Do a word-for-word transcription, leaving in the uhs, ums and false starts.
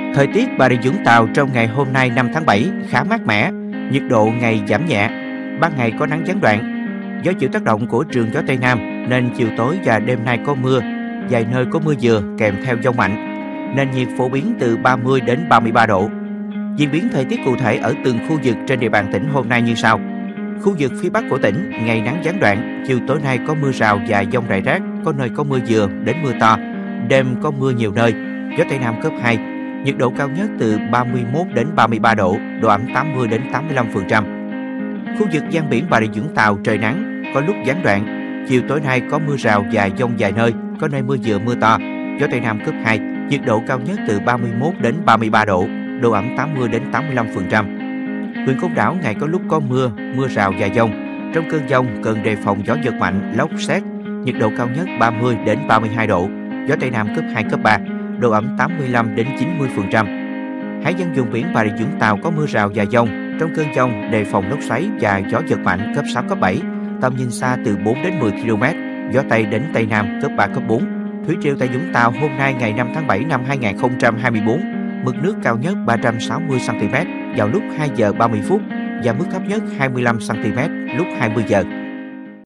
Thời tiết Bà Rịa Vũng Tàu trong ngày hôm nay năm tháng bảy khá mát mẻ, nhiệt độ ngày giảm nhẹ, ban ngày có nắng gián đoạn. Do chịu tác động của trường gió Tây Nam nên chiều tối và đêm nay có mưa, vài nơi có mưa vừa kèm theo dông mạnh. Nền nhiệt phổ biến từ ba mươi đến ba mươi ba độ. Diễn biến thời tiết cụ thể ở từng khu vực trên địa bàn tỉnh hôm nay như sau. Khu vực phía Bắc của tỉnh, ngày nắng gián đoạn, chiều tối nay có mưa rào và dông rải rác, có nơi có mưa vừa đến mưa to, đêm có mưa nhiều nơi, gió Tây Nam cấp hai, nhiệt độ cao nhất từ ba mươi mốt đến ba mươi ba độ, độ ẩm tám mươi đến tám mươi lăm phần trăm. Khu vực ven biển Bà Rịa Vũng Tàu trời nắng, có lúc gián đoạn, chiều tối nay có mưa rào và dông vài nơi, có nơi mưa vừa mưa to, gió Tây Nam cấp hai, nhiệt độ cao nhất từ ba mươi mốt đến ba mươi ba độ, độ ẩm tám mươi đến tám mươi lăm phần trăm. Huyện Côn Đảo ngày có lúc có mưa, mưa rào và dông. Trong cơn dông cần đề phòng gió giật mạnh, lốc sét, nhiệt độ cao nhất ba mươi đến ba mươi hai độ, gió Tây Nam cấp hai, cấp ba, độ ẩm tám mươi lăm đến chín mươi phần trăm. Hải dân vùng biển Bà Rịa Vũng Tàu có mưa rào và dông. Trong cơn dông đề phòng lốc xoáy và gió giật mạnh cấp sáu, cấp bảy, tầm nhìn xa từ bốn đến mười ki lô mét, gió Tây đến Tây Nam cấp ba, cấp bốn. Thủy triều tại Vũng Tàu hôm nay ngày năm tháng bảy năm hai nghìn không trăm hai mươi tư, mực nước cao nhất ba trăm sáu mươi xăng ti mét vào lúc hai giờ ba mươi phút và mức thấp nhất hai mươi lăm xăng ti mét lúc hai mươi giờ.